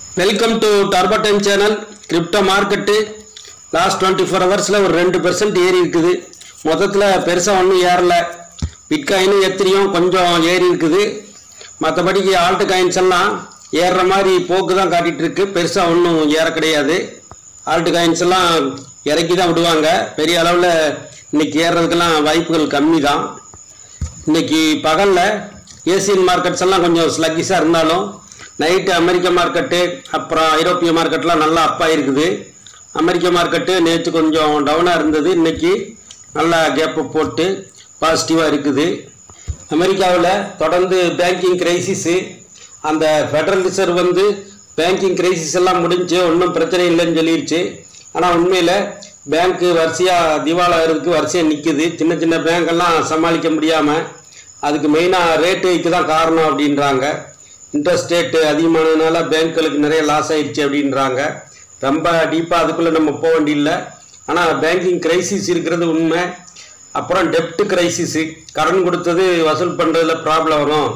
Welcome to turbo time channel. Crypto market last 24 ஹவர்ஸில் ஒரு 2% ஏறி இருக்குது. மொத்தத்தில் பெருசாக ஒன்றும் ஏறல. பிட்காயினும் எத்திரியும் கொஞ்சம் ஏறி இருக்குது. மற்றபடிக்கு ஆல்ட் காயின்ஸ் எல்லாம் ஏறுற மாதிரி போக்கு தான் காட்டிகிட்டு இருக்கு. பெருசாக ஒன்றும் ஏற கிடையாது. ஆல்ட் காயின்ஸ் எல்லாம் இறக்கி தான் விடுவாங்க. பெரிய அளவில் இன்றைக்கி ஏறுறதுக்கெல்லாம் வாய்ப்புகள் கம்மி தான். இன்றைக்கி பகலில் ஏசியன் மார்க்கெட்ஸ் எல்லாம் கொஞ்சம் ஸ்லக்கிஸாக இருந்தாலும் நைட்டு அமெரிக்க மார்க்கெட்டு அப்புறம் ஐரோப்பிய மார்க்கெட்லாம் நல்லா அப்பாக இருக்குது. அமெரிக்க மார்க்கெட்டு நேற்று கொஞ்சம் டவுனாக இருந்தது. இன்றைக்கி நல்லா கேப்பை போட்டு பாசிட்டிவாக இருக்குது. அமெரிக்காவில் தொடர்ந்து பேங்கிங் கிரைசிஸு, அந்த ஃபெடரல் ரிசர்வ் பேங்கிங் கிரைசிஸ் எல்லாம் முடிஞ்சு ஒன்றும் பிரச்சனை இல்லைன்னு சொல்லிடுச்சு. ஆனால் உண்மையில் பேங்க்கு வரிசையாக திவாலாகிறதுக்கு வரிசையாக நிற்குது. சின்ன சின்ன பேங்க்கெல்லாம் சமாளிக்க முடியாமல் அதுக்கு மெயினாக ரேட்டு வைக்க தான் காரணம் அப்படின்றாங்க. இன்ட்ரெஸ்ட் ரேட்டு அதிகமானதுனால பேங்க்குகளுக்கு நிறைய லாஸ் ஆயிடுச்சு அப்படின்றாங்க. ரொம்ப டீப்பாக அதுக்குள்ளே நம்ம போக வேண்டியில்லை. ஆனால் பேங்கிங் கிரைசிஸ் இருக்கிறது உண்மை. அப்புறம் டெப்ட் கிரைசிஸு, கடன் கொடுத்தது வசூல் பண்ணுறதுல ப்ராப்ளம் வரும்.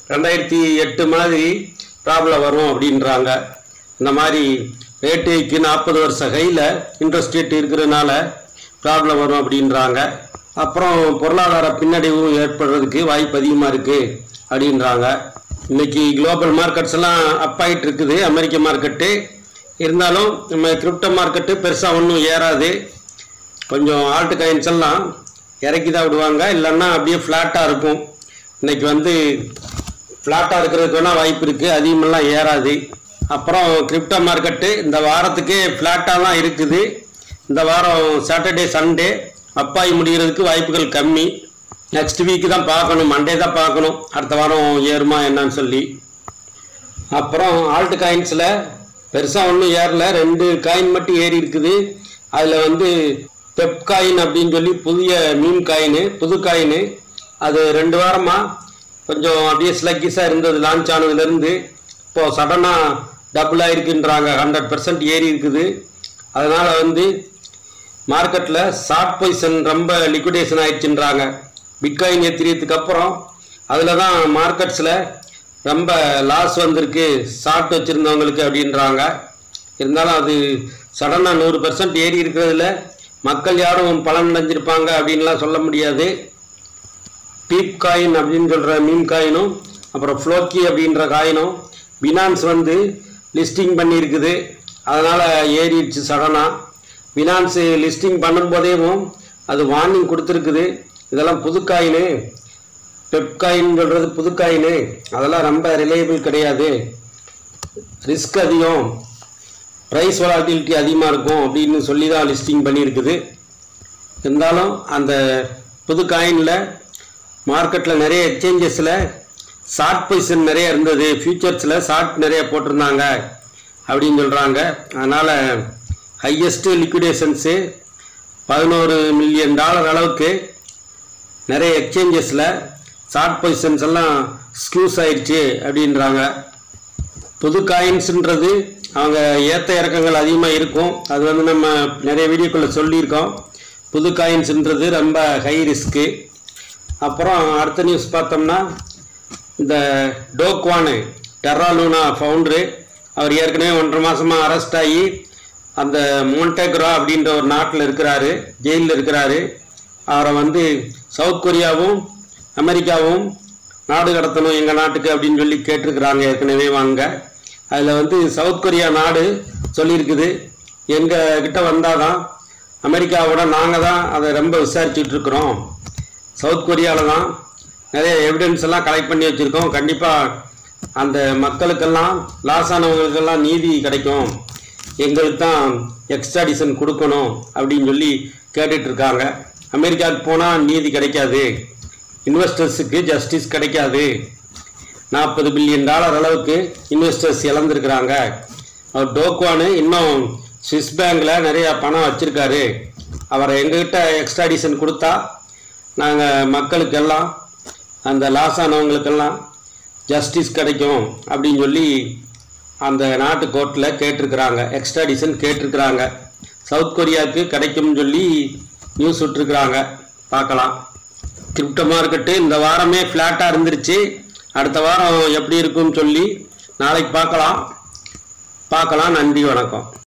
2008 மாதிரி ப்ராப்ளம் வரும் அப்படின்றாங்க. இந்த மாதிரி ரேட்டு 40 வருஷ கையில் இன்ட்ரெஸ்ட் ரேட் இருக்கிறதுனால ப்ராப்ளம் வரும் அப்படின்றாங்க. அப்புறம் பொருளாதார பின்னடைவும் ஏற்படுறதுக்கு வாய்ப்பு அதிகமாக இருக்குது அப்படின்றாங்க. இன்றைக்கி குளோபல் மார்க்கெட்ஸ் எல்லாம் அப் ஆகிட்டு இருக்குது. அமெரிக்க மார்க்கெட்டு இருந்தாலும் நம்ம கிரிப்டோ மார்க்கெட்டு பெருசாக ஒன்றும் ஏறாது. கொஞ்சம் ஆல்ட் காயின்ஸ் எல்லாம் இறக்கி தான் விடுவாங்க, இல்லைன்னா அப்படியே ஃப்ளாட்டாக இருக்கும். இன்றைக்கி ஃப்ளாட்டாக இருக்கிறதுக்கு வேணால் வாய்ப்பு இருக்குது, அதிகமெல்லாம் ஏறாது. அப்புறம் கிரிப்டோ மார்க்கெட்டு இந்த வாரத்துக்கே ஃப்ளாட்டாக தான் இருக்குது. இந்த வாரம் சாட்டர்டே சண்டே அப்பாகி முடிகிறதுக்கு வாய்ப்புகள் கம்மி. நெக்ஸ்ட் வீக்கு தான் பார்க்கணும், மண்டே தான் பார்க்கணும் அடுத்த வாரம் ஏறுமா என்னன்னு சொல்லி. அப்புறம் ஆல்ட் காயின்ஸில் பெருசாக ஒன்றும் ஏறல. 2 காயின் மட்டும் ஏறி இருக்குது. அதில் பெப் காயின் அப்படின்னு சொல்லி புதிய மீன் காயின், புது காயின். அது 2 வாரமாக கொஞ்சம் அப்படியே ஸ்லக்கிஸாக இருந்தது. லான்ச் ஆனதுலேருந்து இப்போது சடனாக டபுள் ஆகிருக்குன்றாங்க. 100% ஏறி இருக்குது. அதனால் மார்க்கெட்டில் ஷார்ட் பொசிஷன் ரொம்ப லிக்விடேஷன் ஆயிடுச்சுன்றாங்க. பிட்காயின் ஏற்றியதுக்கு அப்புறம் அதில் தான் மார்க்கெட்ஸில் ரொம்ப லாஸ் வந்திருக்கு ஷார்ட் வச்சுருந்தவங்களுக்கு அப்படின்றாங்க. இருந்தாலும் அது சடனாக 100% ஏறி இருக்கிறதுல மக்கள் யாரும் பலன் அடைஞ்சிருப்பாங்க அப்படின்லாம் சொல்ல முடியாது. பீப் காயின் அப்படின்னு சொல்கிற மீன் காயினும் அப்புறம் ஃப்ளோக்கி அப்படின்ற காயினும் பினான்ஸ் லிஸ்டிங் பண்ணியிருக்குது. அதனால் ஏறிடுச்சு சடனாக. பினான்ஸு லிஸ்டிங் பண்ணும்போதேவும் அது வார்னிங் கொடுத்துருக்குது. இதெல்லாம் புது காயின், பெப் காயின் சொல்கிறது புது காயின், அதெல்லாம் ரொம்ப ரிலையபிள் கிடையாது, ரிஸ்க் அதிகம், ப்ரைஸ் வாலட்டிலிட்டி அதிகமாக இருக்கும் அப்படின்னு சொல்லி தான் லிஸ்டிங் பண்ணியிருக்குது. இருந்தாலும் அந்த புது காயினில் மார்க்கெட்டில் நிறைய எக்ஸ்சேஞ்சஸில் ஷார்ட் பொசிஷன் நிறைய இருந்தது. ஃபியூச்சர்ஸில் ஷார்ட் நிறைய போட்டிருந்தாங்க அப்படின்னு சொல்கிறாங்க. அதனால் ஹையஸ்ட்டு லிக்விடேஷன்ஸு $11 மில்லியன் அளவுக்கு நிறைய எக்ஸ்சேஞ்சஸில் ஷார்ட் பொசிஷன்ஸ் எல்லாம் ஸ்க்யூஸ் ஆயிடுச்சு அப்படின்றாங்க. புது காயின்ஸுன்றது அவங்க ஏற்ற இறக்கங்கள் அதிகமாக இருக்கும். அது நம்ம நிறைய வீடியோக்களில் சொல்லியிருக்கோம். புது காயின்ஸுன்றது ரொம்ப ஹை ரிஸ்க்கு. அப்புறம் அடுத்த நியூஸ் பார்த்தோம்னா, இந்த டோக்வானு டெர்ரா லூனா ஃபவுண்டரு, அவர் ஏற்கனவே 1.5 மாதமாக அரெஸ்ட் ஆகி அந்த மோன்டெக்ரா அப்படின்ற ஒரு நாட்டில் இருக்கிறாரு, ஜெயிலில் இருக்கிறாரு. அவரை சவுத் கொரியாவும் அமெரிக்காவும் நாடு கடத்தணும் எங்கள் நாட்டுக்கு அப்படின்னு சொல்லி கேட்டிருக்கிறாங்க ஏற்கனவே. வாங்க, அதில் சவுத் கொரியா நாடு சொல்லியிருக்குது, எங்கள் கிட்ட வந்தால் தான் அமெரிக்காவோட நாங்கள் தான் அதை ரொம்ப விசாரிச்சுட்ருக்குறோம். சவுத் கொரியாவில் தான் நிறைய எவிடன்ஸ் எல்லாம் கலெக்ட் பண்ணி வச்சுருக்கோம். கண்டிப்பாக அந்த மக்களுக்கெல்லாம் லாஸ் ஆனவங்களுக்கெல்லாம் நீதி கிடைக்கும், எங்களுக்கு தான் எக்ஸ்ட்ராடிஷன் கொடுக்கணும் அப்படின்னு சொல்லி கேட்டுட்ருக்காங்க. அமெரிக்காவுக்கு போனால் நீதி கிடைக்காது, இன்வெஸ்டர்ஸுக்கு ஜஸ்டிஸ் கிடைக்காது. $40 பில்லியன் அளவுக்கு இன்வெஸ்டர்ஸ் இழந்திருக்கிறாங்க. அவர் டோக்வானு இன்னும் ஸ்விஸ் பேங்கில் நிறையா பணம் வச்சுருக்காரு. அவரை எங்ககிட்ட எக்ஸ்ட்ராடிஷன் கொடுத்தா நாங்கள் மக்களுக்கெல்லாம் அந்த லாஸ் ஆனவங்களுக்கெல்லாம் ஜஸ்டிஸ் கிடைக்கும் அப்படின்னு சொல்லி அந்த நாட்டு கோர்ட்டில் கேட்டிருக்கிறாங்க, எக்ஸ்ட்ராடிஷன் கேட்டிருக்கிறாங்க. சவுத் கொரியாவுக்கு கிடைக்கும்னு சொல்லி நியூஸ் விட்டுருக்குறாங்க. பார்க்கலாம். கிரிப்டோ மார்க்கெட்டு இந்த வாரமே ஃப்ளாட்டாக இருந்துருச்சு. அடுத்த வாரம் எப்படி இருக்குன்னு சொல்லி நாளைக்கு பார்க்கலாம். பார்க்கலாம். நன்றி, வணக்கம்.